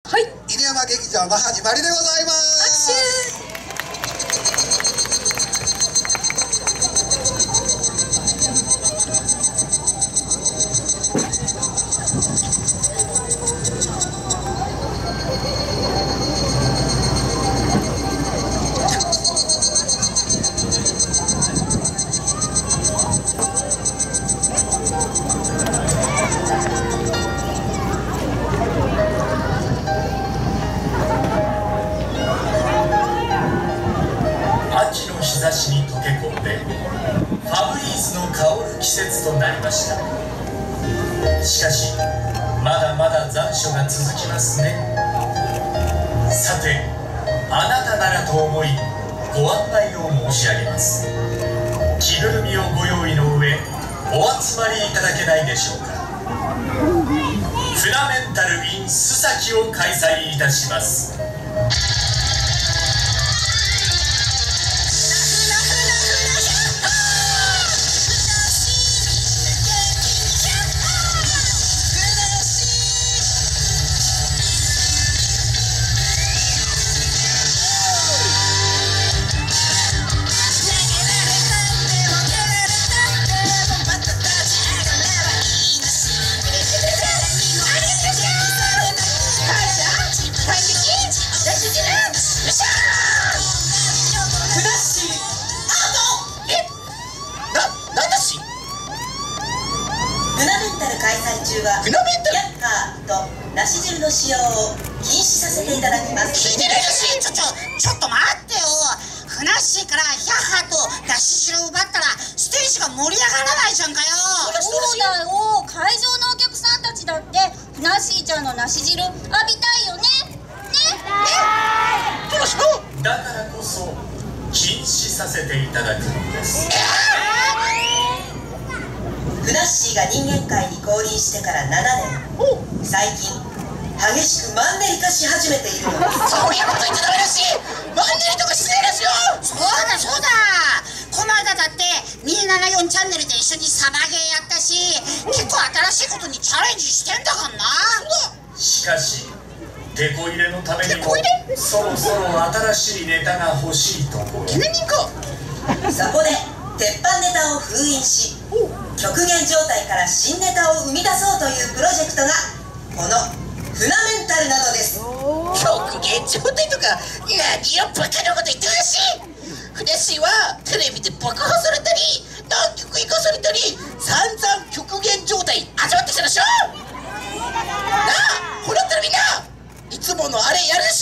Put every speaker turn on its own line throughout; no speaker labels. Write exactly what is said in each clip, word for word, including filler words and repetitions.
はい、犬山劇場の始まりでございます。
日差しに溶け込んでファブリーズの香る季節となりました。しかしまだまだ残暑が続きますね。さて、あなたならと思いご案内を申し上げます。着ぐるみをご用意の上お集まりいただけないでしょうか。フナメンタル in 須崎を開催いたします。
開催中はキャッカーと梨汁の使用を禁止させていただきます。
聞いてないし、ちょちょちょっと待ってよ。ふなっしーからヒャッハーと梨汁を奪ったらステージが盛り上がらないじゃんかよ。
そうだよ、会場のお客さんたちだってふなっしーちゃんの梨汁浴びたいよね。ねね
だからこそ禁止させていただくのです。
ふなっしーが人間界に降臨してからななねん、最近激しくマンネリ化し始めているのです。
そういうこと言っちゃダメだし、マンネリとか失礼ですよ。そうだそうだ、この間だってにひゃくななじゅうよんチャンネルで一緒にサバゲーやったし、結構新しいことにチャレンジしてんだからな。
しかしテコ入れのためにもそろそろ新しいネタが欲しいところ。
記念に行こ
う。そこで鉄板ネタを封印し、極限状態から新ネタを生み出そうというプロジェクトがこのフナメンタルなのです。
極限状態とか何をバカなこと言ってるし。ふなっしーはテレビで爆破されたり何曲生かされたり散々極限状態味わってきたでしょ。なあ、こうなったらみんないつものあれやるでしょ。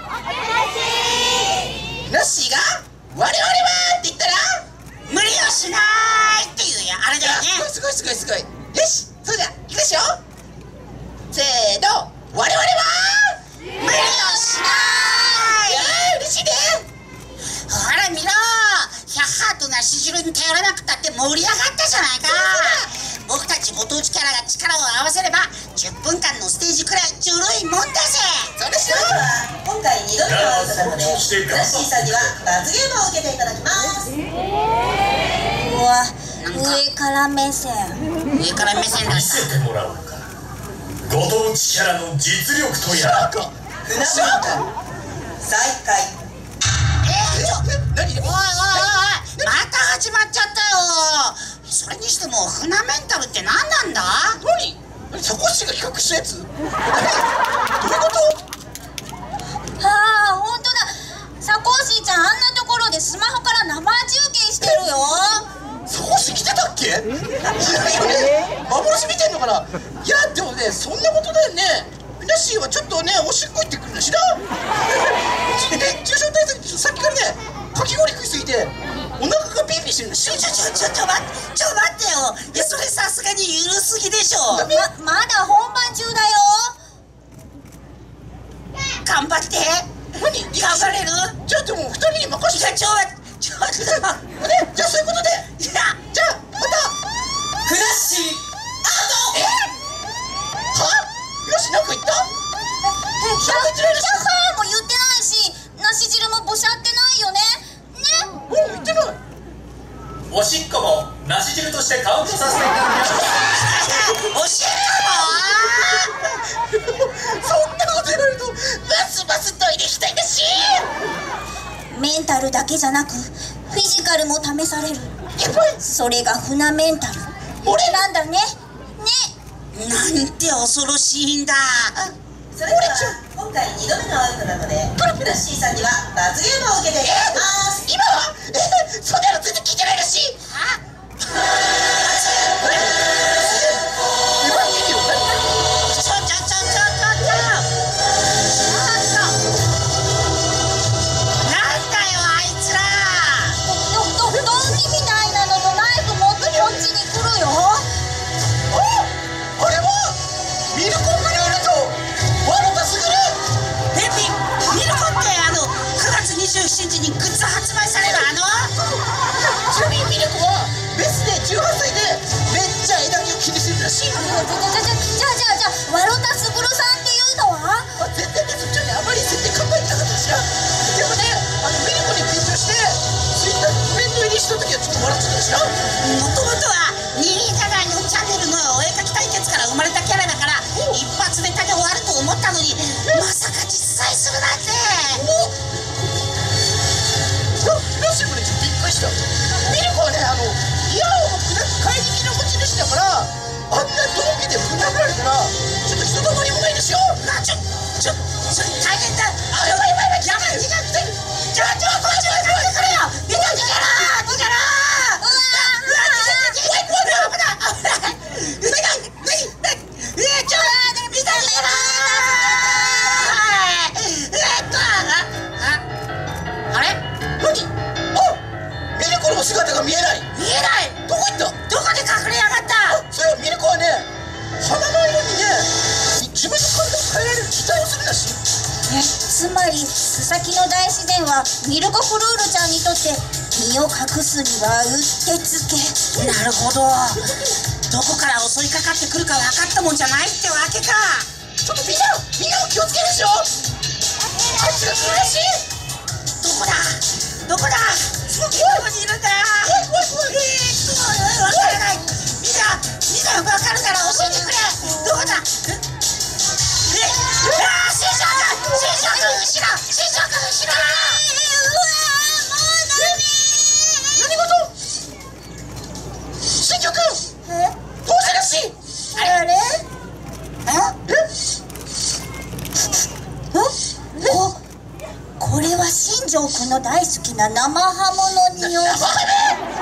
ふなっしーが「我々は」って言ったら無理をしないっていうやあれだよね。すごいすごいすごい。よし、それじゃいくでしょ。せーの、我々は無理をしない。いやー嬉しいね。ほら見ろ、ヒャッハーと梨汁に頼らなくたって盛り上がったじゃないか。僕たちご当地キャラが力を合わせればじゅっぷんかんのステージくらいちょろいもんだぜ。そうでしょ。
今回にどめのアウトなのでふなっしーさんには罰ゲームを受けていただきます。
うわ、上から目線。
上から目線だ。
見せてもらおうか、ご当地キャラの実力とやら。
ふなメンタル再開。
えー、ちょ、何？おいおいおいおい、また始まっちゃったよ。それにしてもフナメンタルって何なんだ？何？サコッシーが企画したやつ？どういうこと？
はあ、ほんとだ。サコッシーちゃんあんなところでスマホから生中継してるよ。
サコッシー来てたっけ？いやいやね、幻見てんのかな。いやでもね、そんなことだよね。ふなっしーはちょっとね、おしっこ行ってくるの知らん？熱中症対策さっきからね、かき氷食いすぎてお腹がピリピリしてるの。ちょちょちょちょちょ待ってちょ待ってよ。いやそれさすがに緩すぎでしょ。
ままだ本番中だよ。
頑張って。何？頑張れる？じゃあでもふたりに任せて。ちょちょちょちょね、じゃあそういうことで。いや、じゃあまた
ふなっしーアウト。
え？は？ふなっしーなんか言った？
え、ヒャッハーも言ってないし、梨汁もぼしゃってないよね。ね？
うん、言ってない。
おしっこも梨汁としてカウントさせていただきます。
おしっこも？そんなこと言われると
ンタルだけじゃなくフィジカルも試される。それが船メンタルなんだね。ね。
なんて恐ろしいんだ。
それでは今回にどめのアウトなのでふなっしーさんには罰ゲームを受けていただきます。
今はえそんなの全然聞いてないらしい。はちょちょちょちょちょちょちょっとなんだよあいつら。
ドドドンキみたいなのとナイフ持ってこっちに来るよ。
あれはミルコ・ブルールとワロタスグル。えミミルコってあのくがつにじゅうしちにちにグッズ発売されるあの。ちなみにミルコはメスでじゅうはっさいでめっちゃ枝毛を気にしてるらしい。
じゃじゃじゃじゃじゃじゃじゃワロタスグルさんっていうのは？
あ全然ねそっちはねあまり設定考えてなかったしな。でもねあのミルコに緊張してツイッターにトレンド入りした時はちょっと笑っちゃったしな。もともとはニータガーのチャンネルのお絵描き対決から生まれたキャラだから一発ネタで終わると思ったのにまさか実在するなんて。ラシムねちょっとびっくりした。ミルコはねあのイヤホンを砕く怪力の持ち主だからあんな同期でぶん殴られたらちょっと人ともりもないですよ。あちょちょちょ大変だ。あやばいやばいやばいやばい。ちょちょちょこっち来てくれよ。みんな逃げろ逃げろ。うわー怖い怖い危ない危ない。何何何えちょみんな逃げろ。えっとああれ何あミルコの姿が見えない。見えない。どこ行った。どこで隠れやがった。それはミルコはね鼻の色にね自分の体を変えられる擬態をするらしい。
えつまり須崎の大自然はミルコ・フルールちゃんにとって身を隠すにはうってつけ。
なるほど。どこから襲いかかってくるか分かったもんじゃないってわけか。ちょっとみんなみんなも気をつけるでしょ。あいつが来るらしい。どこだどこだどこにいるんだ。怖い怖い怖い。えーっと分からない。みんなみんな分かるなら教えてくれ。どこだ。ええああ新庄君新庄君後ろ新庄君後ろ。新庄君どうしたらしい。
あれ？あ？
え
ここれは新庄くんの大好きな生ハムの匂い。
生ハム？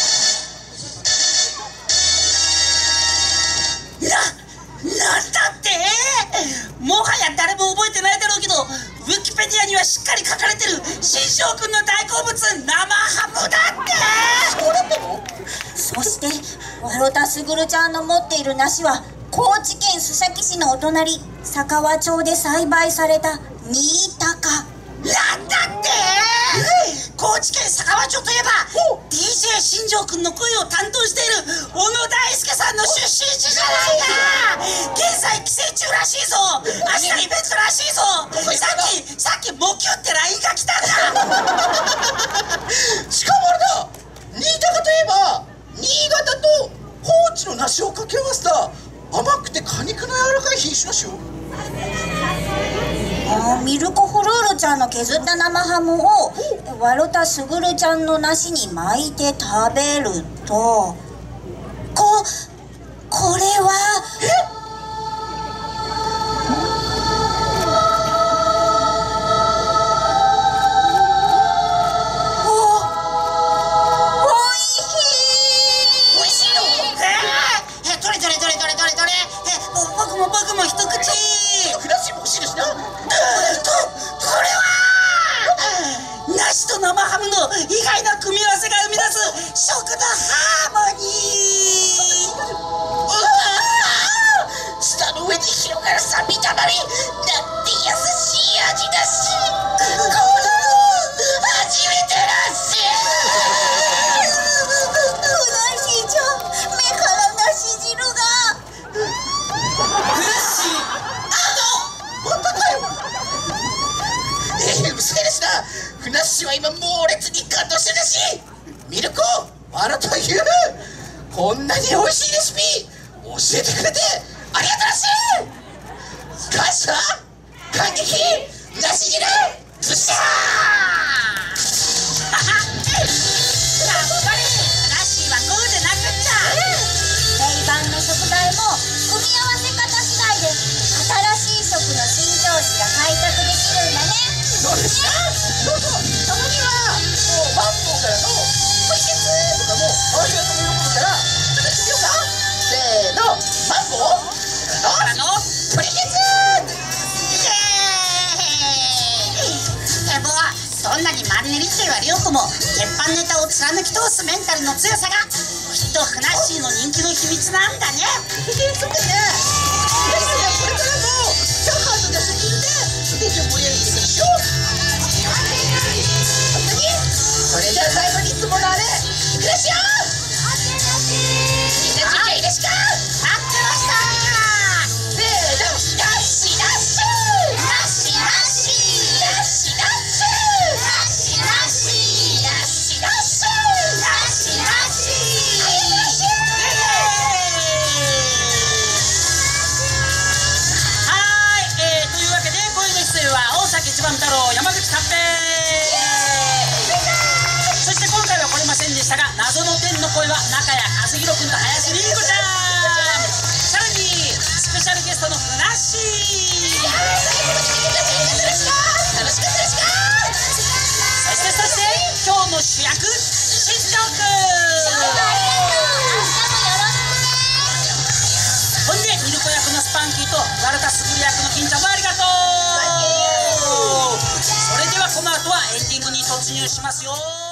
な、なんだって？もはや誰も覚えてないだろうけどウィキペディアにはしっかり書かれてる新庄くんの大好物生ハムだって。そうだったの？
そしてワロタスグルちゃんの持っている梨は高知県須崎市のお隣佐川町で栽培された新高。
なんだって。高知県佐川町といえば ディージェー 新庄くんの声を担当している小野大輔さんの出身地じゃないか。現在帰省中らしいぞ。明日イベントらしいぞ。さっきさっきモキュって ライン が来たんだ。しかもあれだ新高といえば新潟と高知の梨を掛け合わせた甘くて果肉の柔らかい品種らしいよ。
あミルコ・フルールちゃんの削った生ハムをワロタスグルちゃんの梨に巻いて食べるとここれはえ生ハムの意外な組み合わせが生み出す食のハーモニー。うわ舌の上に広がる酸味たまりなんて優しい味だしこんなの初めてだし。うなしちゃん目から梨汁が。うなしあの本当かよ。えー、嘘ですな。ふなっしーは今猛烈に感動してるしミルコあなた言うこんなに美味しいレシピ教えてくれてありがとうらしい。感謝感激梨汁ずっしゃー。
そうですか。そうそう、たまにはもうマンボウからの「ポリケツ」とかも合わせがとも喜ぶから、ちょっとやってみようか。せーの、マンボウからの「ポリケツ」。
でもそんなにマンネリって言われようとも、鉄板ネタを貫き通すメンタルの強さがきっとふなっしーの人気の秘密なんだね。
そうだね。ですね、これからもチャーハンの打席でステージを盛り上げていくでしょ。本当に。それじゃあ最後にいつものあれいくでしょ。みんな準備はいいですか。
待ってました。
せーの、ラッシーラッシュラッシーラッシーラッシーラッシュラッシーラッシーラッシーラッシュラッシーラッシーラッシーラッシーラッシーラッシ
はい、えー、というわけで今夜の出演は大崎一番太郎、山口勝平、そして今回は来れませんでしたが、謎の天の声は中谷和弘君と林凛子ちゃん、さらにスペシャルゲストのふなっしー、
楽しかったですか。
そしてそして今日の主役新庄君、ほんでミルコ役のスパンキーとワルタスグリ役の金ちゃんもありがとう。それではこの後はエンディングに突入しますよ。